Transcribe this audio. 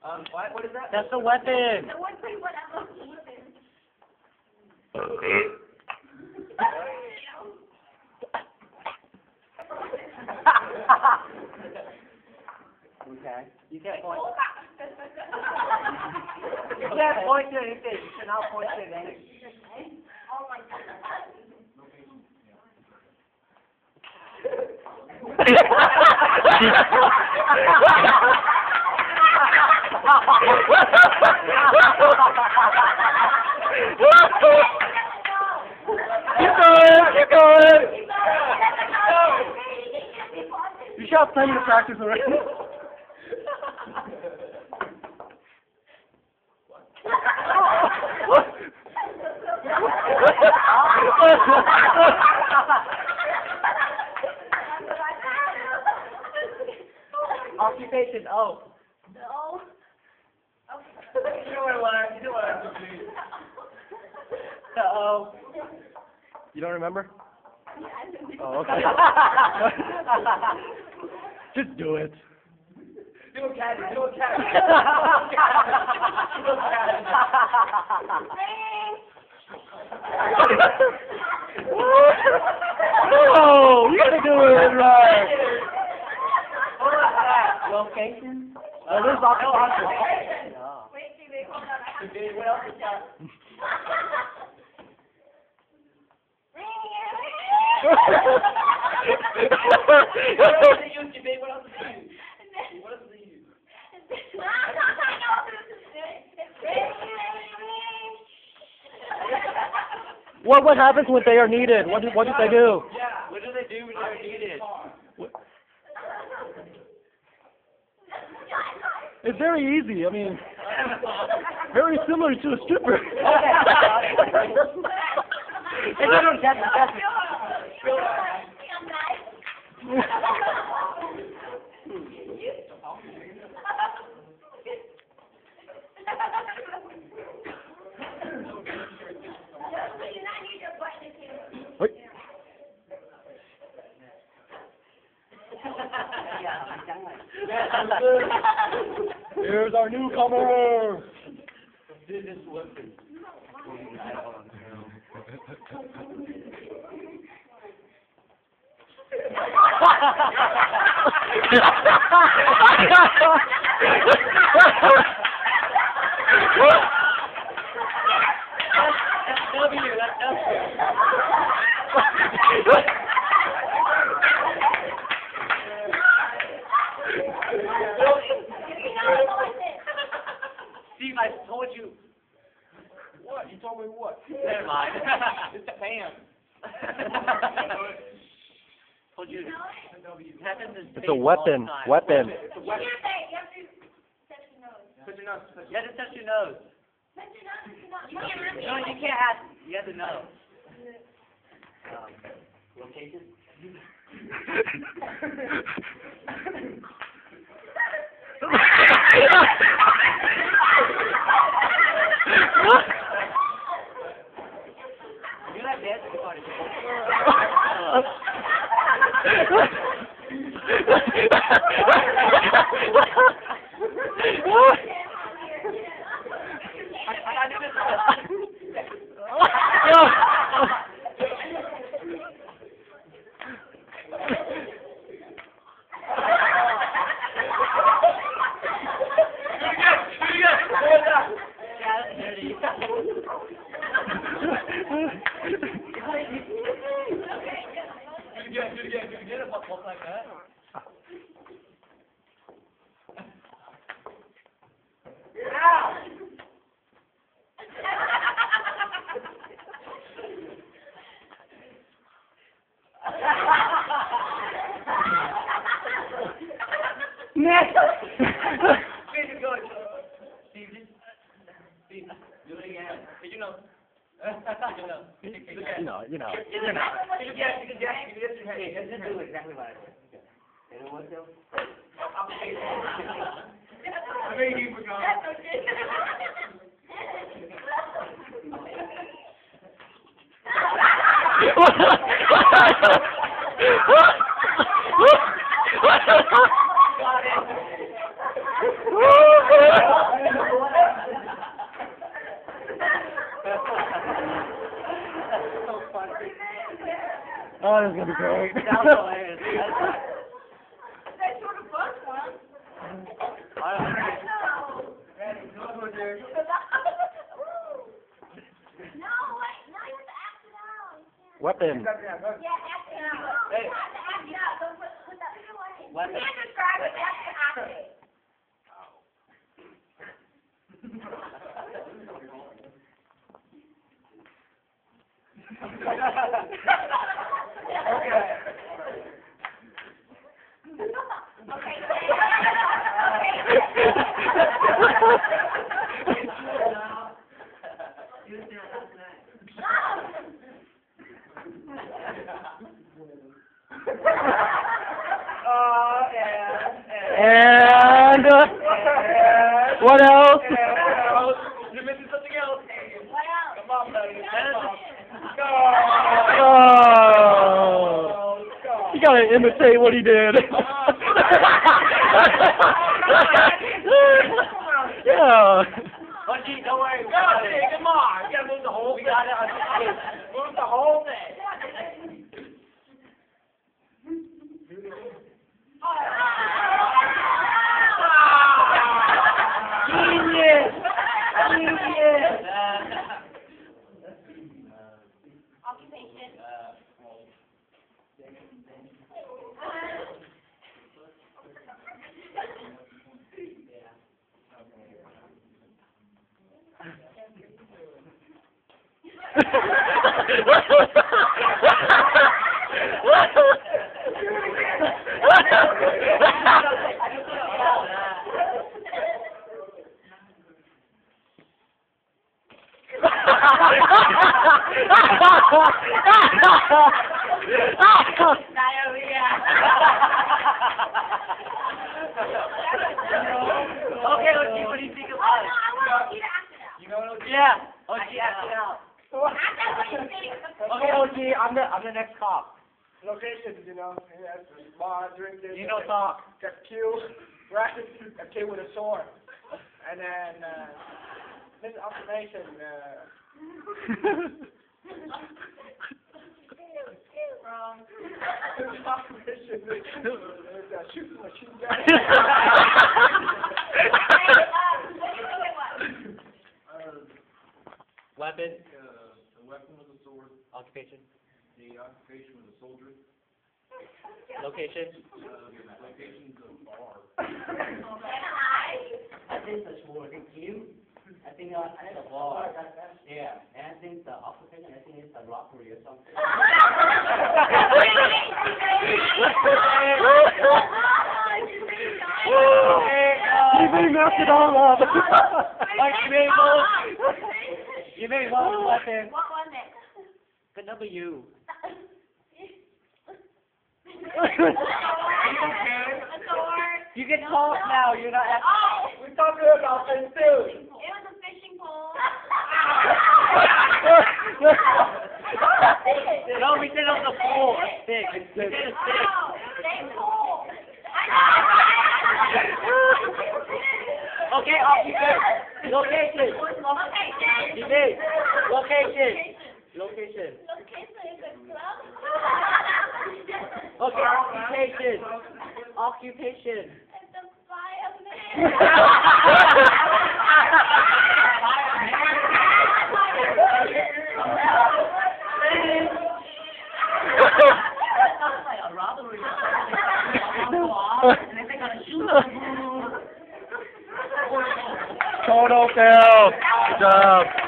What is that? That's the weapon. The one thing what I'm looking at. Okay. You can't point. You can't point to anything. You cannot point to anything. Oh my God. Keep going, keep going. You should have plenty of practice already. Occupation, oh. No. You know what I want. You know what I want to do. Uh-oh. You don't remember? Oh, okay. Just do it. Do a cat. Do a cat. No, you gotta do it right. Location? Oh, there's occupation. Wait, Stevie, hold on. I have to. What else is that? What else do you use, Jimmy? What else do you use? What else do you use? What happens when they are needed? What do they do? Yeah. What do they do when they're needed? It's very easy. I mean, very similar to a stripper. Wait. Here's our newcomer. This is weapon. Steve, I told you. What? You told me what? Never mind. It's the fan. Told you. It's a weapon. Weapon. You can't say. You have to touch your nose. Touch your nose. You have to touch your nose. Touch your nose. You can't really. No, you can't have. You have to know. Location? You like that? I knew this Do it again. Walk like that. Next. Steve, do it again. Did you know? You know. You can do exactly what I did. You know what, Bill? I mean, you forgot. Got it. is gonna be great. That was hilarious. That sort of bus one. No. No, wait. No, you have to act it out. Weapon. Yeah, act it out. Hey. You have to act it out. Don't put that away. Weapon. You can't describe it. You have to act it. And what else? You're missing something else. What else? Come on, buddy. Oh, you gotta imitate what he did. Yeah. Bungie, don't worry. Come on. We gotta move the whole thing. We got it. Move the whole thing. Genius! Genius! Occupation. Okay, let's see what do you think Oh, about no, it. I want you to act it out. You know what? Yeah. OG, act it out. Act out what you think. Okay, OG, I'm the next cop. Locations, you know, yes, bar, drinking. You know talk. Got Q, right? A kid with a sword. And then, this occupation, Wrong. this occupation is shooting machine gun. Weapon. The weapon was a sword. Occupation. The occupation was a soldier. Location. The location is a bar. I think the sword is you. I think the ball. Yeah, and I think the occupation, I think it's a robbery or something. He messed it all up. Like you made one weapon. What was it? The W. A sword. You can talk now. You're not asking. Oh, We're talking about things too. it was a fishing pole. No, we said on the pole. A stick. We said a stick. Oh, same pole. Okay, occupation. Location. Location. You did. Location. Location. Location is a club. Okay, occupation. Occupation. It's a fireman. Sounds like a robbery. And then they gotta shoot them. Total fail. Good job.